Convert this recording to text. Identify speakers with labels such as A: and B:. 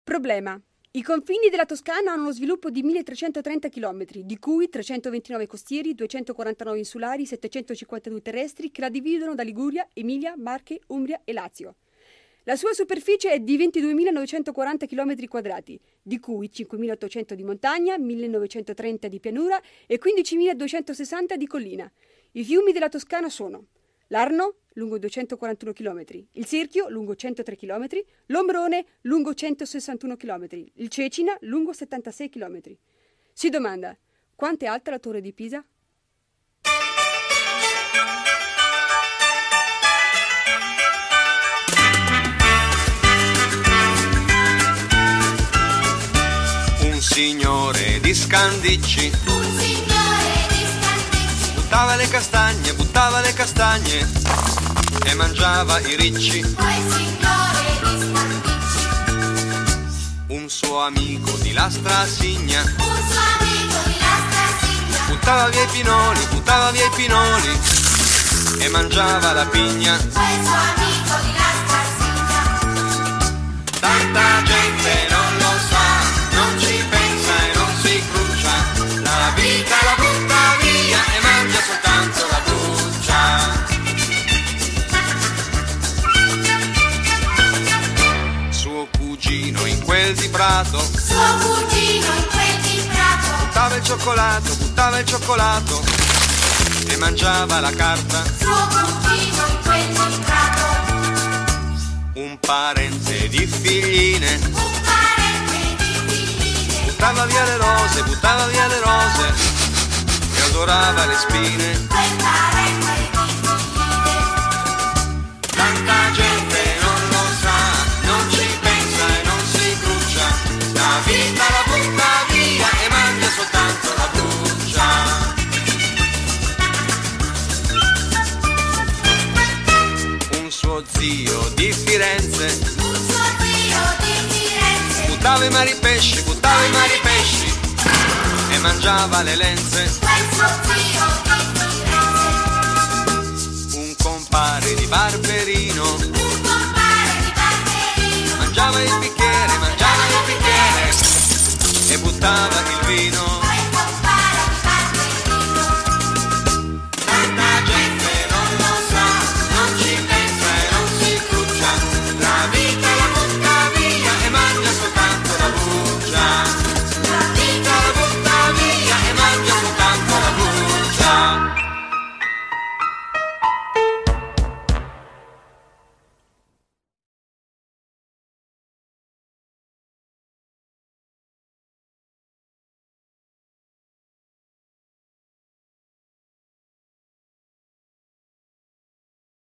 A: Problema. I confini della Toscana hanno uno sviluppo di 1330 km, di cui 329 costieri, 249 insulari, 752 terrestri che la dividono da Liguria, Emilia, Marche, Umbria e Lazio. La sua superficie è di 22.940 km², di cui 5.800 di montagna, 1.930 di pianura e 15.260 di collina. I fiumi della Toscana sono l'Arno, lungo 241 km, il Sirchio, lungo 103 km, l'Ombrone, lungo 161 km, il Cecina, lungo 76 km. Si domanda, quanto è alta la Torre di Pisa?
B: Un signore di Scandicci buttava le castagne e mangiava i ricci. Un suo amico di Lastrasigna buttava via i pinoli e mangiava la pigna. Tanta gente non lo sa, non ci pensa e non si cruccia, la vita la butta via e mangia soltanto la buccia. Suo cugino in quel di Prato buttava il cioccolato e mangiava la carta. Un parente di figline buttava via le rose e odorava le spine. Tanta gente non lo sa, non ci pensa e non si cruccia, la vita la butta via e mangia soltanto la buccia. Un suo zio di Firenze buttava i maripesci e mangiava le lenze. Un compare di Barberino mangiava il bicchiere e buttava il